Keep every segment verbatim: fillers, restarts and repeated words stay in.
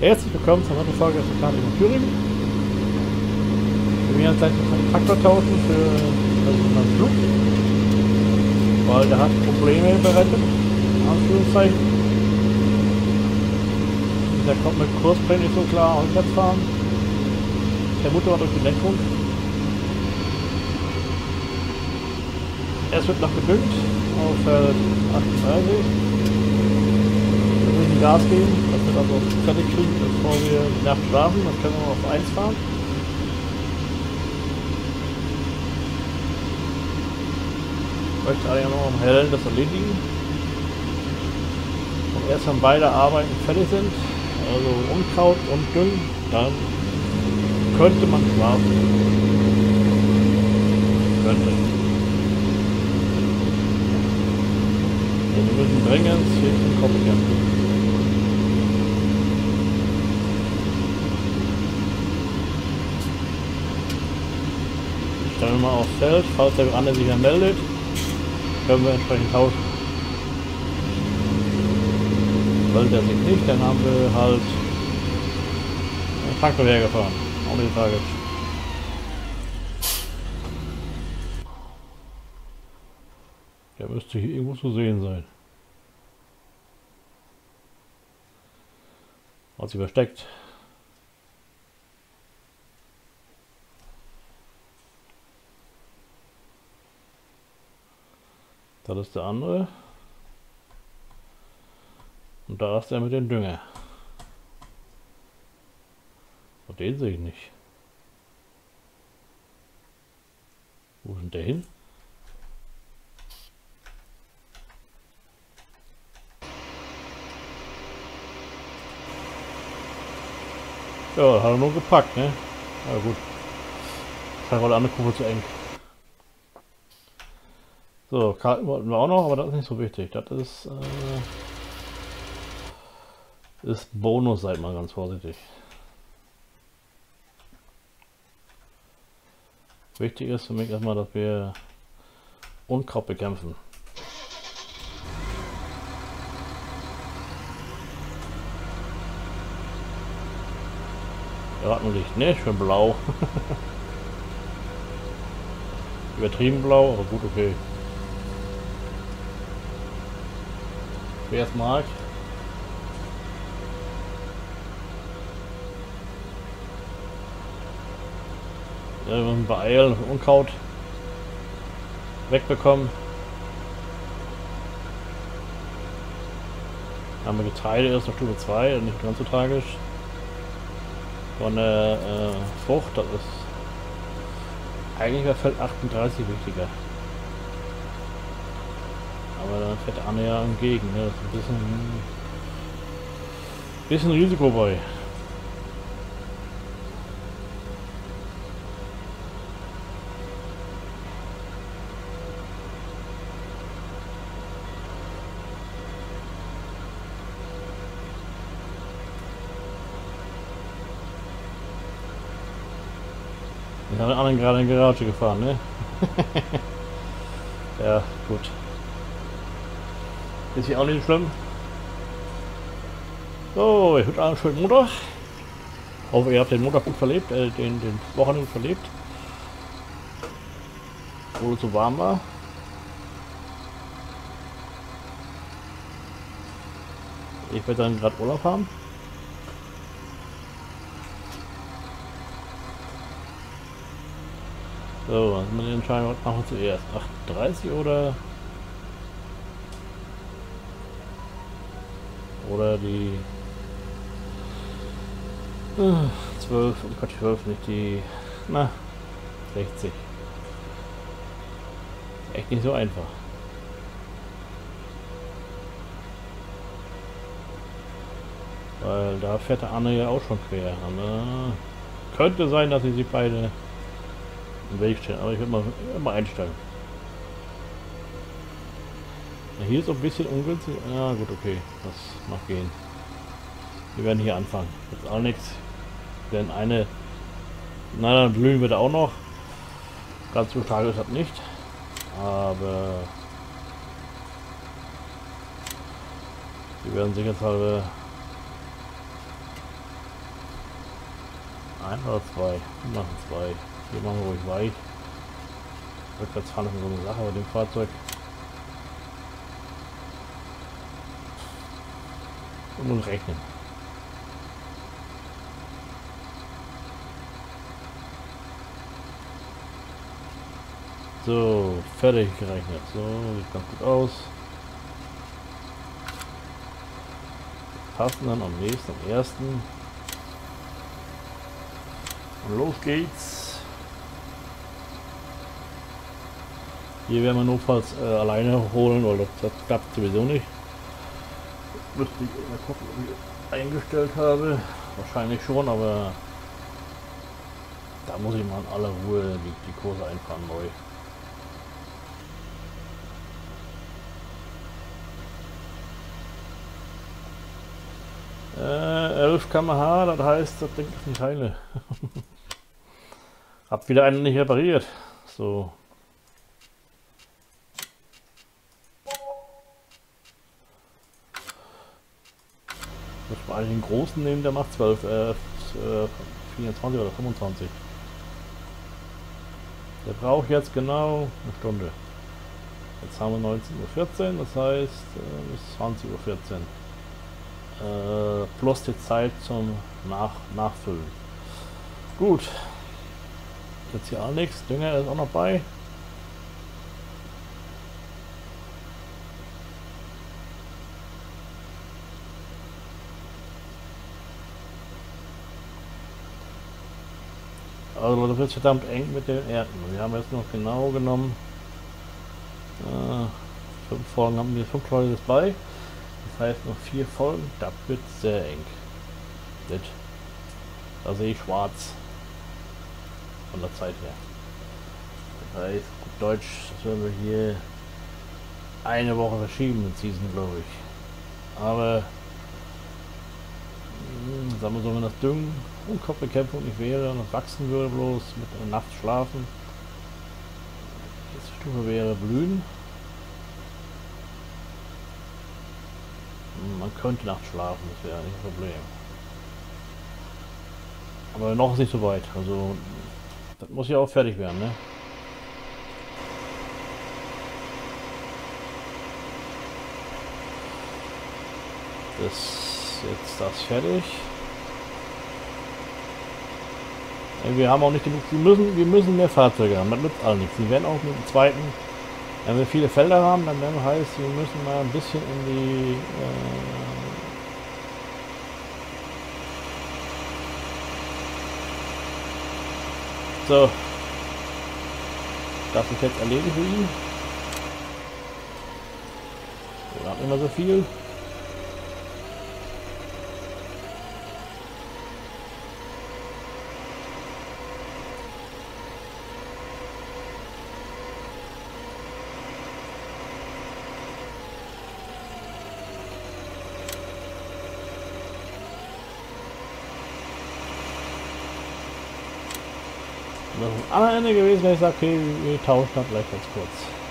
Herzlich willkommen zur neuen Folge von Karte in Thüringen. Wir werden jetzt gleich den Traktor tauschen für unseren Flug, weil der hat Probleme bereitet, in Anführungszeichen. Der kommt mit Kursplänen nicht so klar rückwärts fahren. Der Motor durch die Lenkung. Es wird noch gedüngt auf Feld achtunddreißig. Wir müssen Gas geben, dass wir das auch fertig kriegen, bevor wir die Nacht schlafen. Dann können wir auf eins fahren. Ich möchte eigentlich noch am Hellen das erledigen. Und erst wenn beide Arbeiten fertig sind, also Unkraut und Düngen, dann könnte man schlafen. Könnte. Wir müssen dringend hier zum Kopf kämpfen. Stellen wir mal aufs Feld, falls der andere sich meldet, können wir entsprechend tauschen. Wollte er sich nicht, dann haben wir halt einen Traktor hergefahren. Auch nicht tragisch. Der müsste hier irgendwo zu sehen sein. Hat sich versteckt. Das ist der andere. Und da ist der mit dem Dünger. Und den sehe ich nicht. Wo ist denn der hin? Ja, hat er nur gepackt, ne? Ja gut. Das war die andere Kurve zu eng. So, Karten wollten wir auch noch, aber das ist nicht so wichtig. Das ist, äh, ist Bonus, seid mal ganz vorsichtig. Wichtig ist für mich erstmal, dass wir Unkraut bekämpfen. Rattenlicht, ne? Schön blau. Übertrieben blau, aber gut, okay. Wer es mag. Ja, wir müssen beeilen und Unkraut wegbekommen. Haben wir Getreide erst auf Stufe zwei, nicht ganz so tragisch. Von der äh, Frucht, das ist eigentlich bei Feld achtunddreißig wichtiger. Aber dann fährt der Anne ja entgegen, ne? Das ist ein bisschen, bisschen Risiko bei. Ich habe den anderen gerade in die Garage gefahren, ne? Ja, gut. Ist hier auch nicht schlimm. So, ich wünsche einen schönen Montag. Hoffe, ihr habt den Montag gut verlebt, äh, den, den Wochenende verlebt. Wo es so warm war. Ich werde dann gerade Urlaub haben. So, was muss ich entscheiden, was machen wir zuerst? achtunddreißig oder oder die äh, zwölf, oh Gott, zwölf, nicht die, na, sechzig. Ist echt nicht so einfach. Weil da fährt der Anne ja auch schon quer. Und, äh, könnte sein, dass sie sich beide im Weg stehen, aber ich würde mal, mal einstellen. Ja, hier ist auch ein bisschen ungünstig. Ja gut, okay, das mag gehen. Wir werden hier anfangen. Jetzt auch nichts. Denn eine, na dann blühen wir da auch noch. Ganz so stark ist das nicht. Aber wir werden sicherheitshalber Ein oder zwei? Wir machen zwei. Hier machen wir ruhig weich. Rückwärts fahren ist so eine Sache bei dem Fahrzeug. Und nun rechnen. So, fertig gerechnet. So, sieht ganz gut aus. Passen dann am nächsten, am ersten. Und los geht's. Hier werden wir notfalls äh, alleine holen, weil das, das klappt sowieso nicht. Müsste ich mal gucken, ob ich eingestellt habe. Wahrscheinlich schon, aber da muss ich mal in aller Ruhe die, die Kurse einfahren neu. Äh, elf Kilometer pro Stunde, das heißt, das Ding ist nicht heile. Hab wieder einen nicht repariert. So. Muss man eigentlich den großen nehmen, der macht zwölf, äh, vierundzwanzig oder fünfundzwanzig. Der braucht jetzt genau eine Stunde. Jetzt haben wir neunzehn Uhr vierzehn, das heißt äh, bis zwanzig Uhr vierzehn. Äh, plus die Zeit zum Nach Nachfüllen. Gut. Jetzt hier auch nichts. Dünger ist auch noch bei. Also das wird verdammt eng mit den Erden. Wir haben jetzt noch genau genommen äh, fünf Folgen, haben wir fünf Leute bei. Das heißt noch vier Folgen, das wird sehr eng. Das, da sehe ich schwarz von der Zeit her. Das heißt, gut Deutsch, das werden wir hier eine Woche verschieben mit Season, glaube ich. Aber mh, sagen wir so, wenn das Düngen und Kopfbekämpfung nicht wäre und das wachsen würde bloß mit einer Nacht schlafen, die nächste Stufe wäre Blühen. Man könnte nachts schlafen, das wäre nicht ein Problem. Aber noch ist nicht so weit, also das muss ja auch fertig werden, ne? Das ist jetzt das fertig. Wir haben auch nicht genug, wir müssen, wir müssen mehr Fahrzeuge haben, das nützt all nichts. Wir werden auch mit dem zweiten, wenn wir viele Felder haben, dann werden heißt, wir müssen mal ein bisschen in die äh, so, das ist jetzt erledigt für ihn. Wir haben immer so viel. Das ist am Ende gewesen, wenn ich sage, okay, wir tauschen das gleich ganz kurz.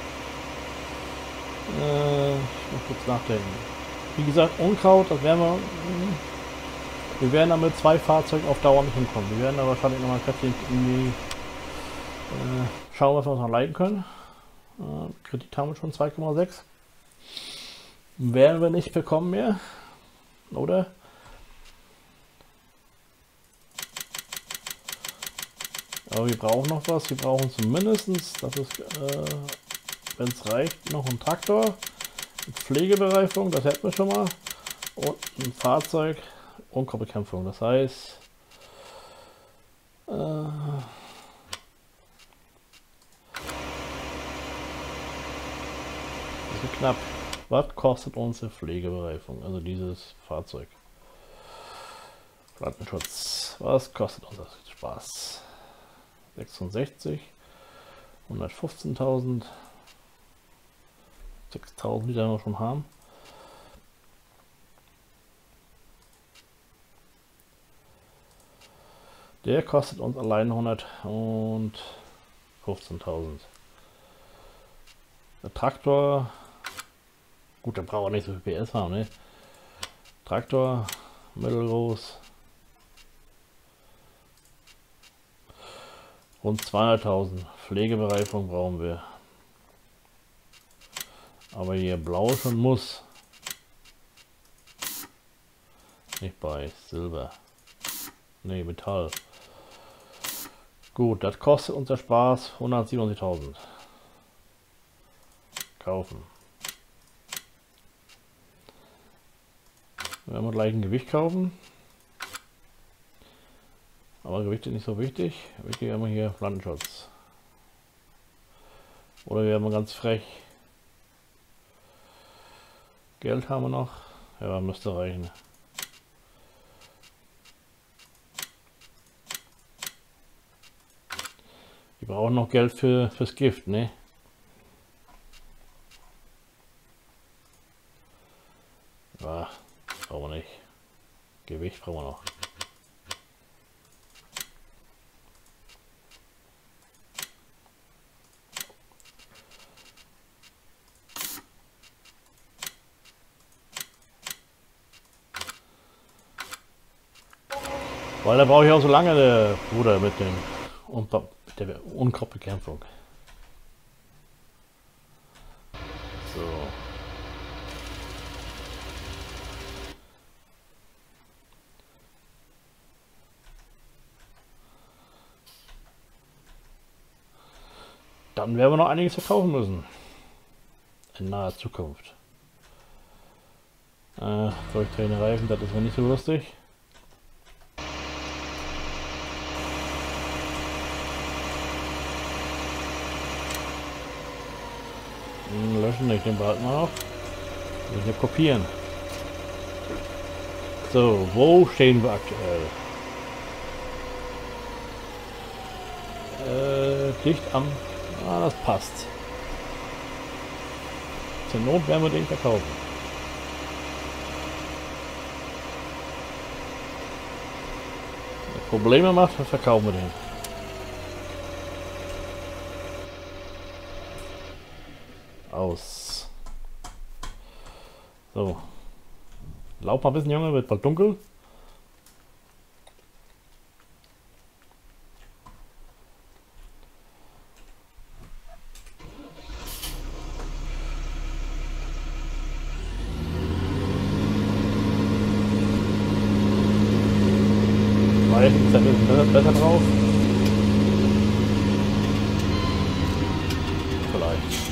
Äh, ich muss kurz nachdenken. Wie gesagt, Unkraut, das werden wir. Wir werden da mit zwei Fahrzeugen auf Dauer nicht hinkommen. Wir werden da wahrscheinlich nochmal kräftig irgendwie äh, schauen, was wir uns noch leiten können. Äh, Kredit haben wir schon zwei Komma sechs. Werden wir nicht bekommen mehr. Oder? Aber wir brauchen noch was. Wir brauchen zumindest, das ist, äh, wenn es reicht, noch einen Traktor mit Pflegebereifung, das hätten wir schon mal. Und ein Fahrzeug und Kopfbekämpfung. Das heißt, äh, das ist knapp. Was kostet unsere Pflegebereifung? Also dieses Fahrzeug. Pflanzenschutz. Was kostet unser Spaß? sechsundsechzig, hundertfünfzehntausend, sechstausend, die da noch schon haben. Der kostet uns allein hundertfünfzehntausend. Der Traktor, gut, der braucht nicht so viel P S haben, ne? Traktor, mittelgroß. Rund zweihunderttausend. Pflegebereifung brauchen wir. Aber hier blau schon muss. Nicht bei Silber. Ne, Metall. Gut, das kostet unser Spaß hundertsiebenundsiebzigtausend. Kaufen. Wir werden gleich ein Gewicht kaufen. Aber Gewicht ist nicht so wichtig. Wichtig haben wir hier Pflanzenschutz. Oder wir haben ganz frech. Geld haben wir noch. Ja, müsste reichen. Wir brauchen noch Geld für fürs Gift, ne? Ja, brauchen wir nicht. Gewicht brauchen wir noch. Weil da brauche ich auch so lange der Bruder mit dem und mit der Unkrautbekämpfung. So. Dann werden wir noch einiges verkaufen müssen. In naher Zukunft. Äh, durchdrehende Reifen, das ist mir nicht so lustig. Löschen, ich den behalten wir noch. Und hier kopieren. So, wo stehen wir aktuell? Äh, dicht am... Ah, das passt. Zur Not werden wir den verkaufen. Wenn er Probleme macht, dann verkaufen wir den. Aus. So. Lauf mal ein bisschen, Junge, wird bald dunkel. Reifen ist ein bisschen besser drauf. Vielleicht.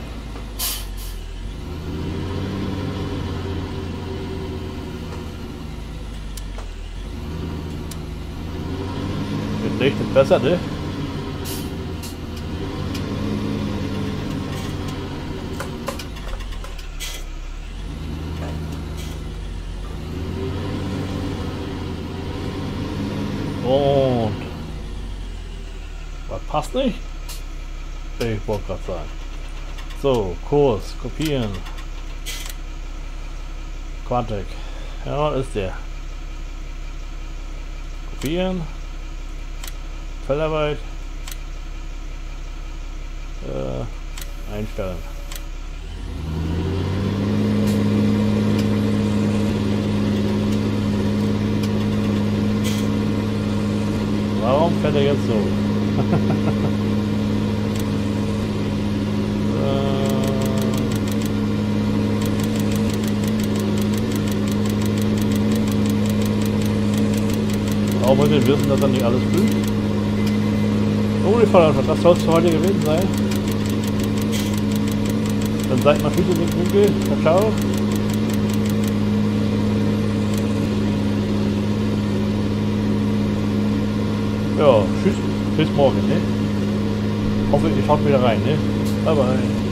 Licht ist besser, ne? Und was passt nicht? Ich wollte gerade sagen. So, Kurs, kopieren. Quantec. Ja, ist der. Kopieren. Feldarbeit äh, einstellen. Warum fährt er jetzt so? äh, Warum wollt ihr wissen, dass er nicht alles fliegt? Oh, die Vollantwort, das soll es für heute gewesen sein. Dann seid mal Füße mit Google. Ciao. Ja, tschüss. Bis morgen, ne? Hoffe, ihr schaut wieder rein, ne? Bye bye.